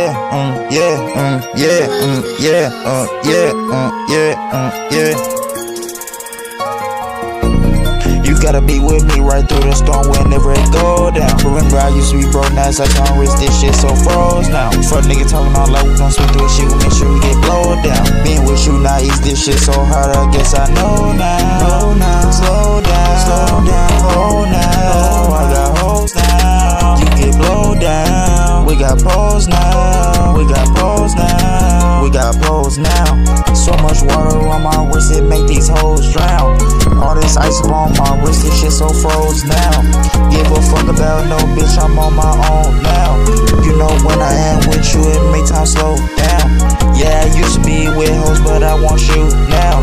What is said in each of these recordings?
You gotta be with me right through the storm whenever it go down. Remember I used to be broke, now it's like on wrist, this shit so froze now. Fuck nigga talking all like we gon' spit through shit, we make sure we get blowed down. Being with you now, ease this shit so hard, I guess I know now. Slow down, hold now. I got hoes now, you get blowed down. We got pose now, we got pose now, we got pose now. So much water on my wrist, it make these hoes drown. All this ice on my wrist, this shit so froze now. Give a fuck about no bitch, I'm on my own now. You know when I am with you, it make time slow down. Yeah, I used to be with hoes, but I want you now.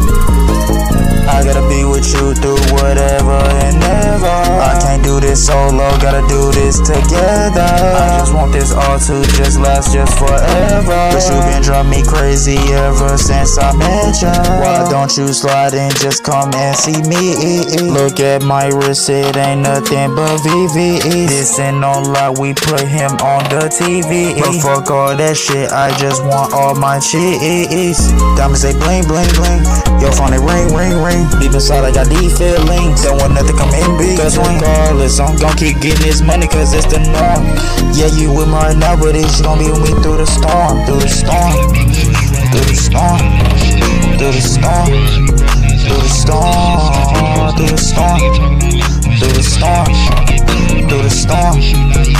I gotta be with you through whatever and never. I can't do this solo, gotta do this together. I just want this all to just last just forever. But you been driving me crazy ever since I met ya. Why don't you slide in, just come and see me. Look at my wrist, it ain't nothing but VVE. This ain't no lie, we put him on the TV. But fuck all that shit, I just want all my cheese. Diamonds say bling bling bling, your phone it ring ring ring. Deep inside I got these feelings, don't want nothing come in big. Cause regardless, I'm gon' keep getting this money cause it's the norm. Yeah, you with me right now, but it's gon' be with me through the storm. Through the storm, through the storm, through the storm, through the storm, through the storm, through the storm, through the storm.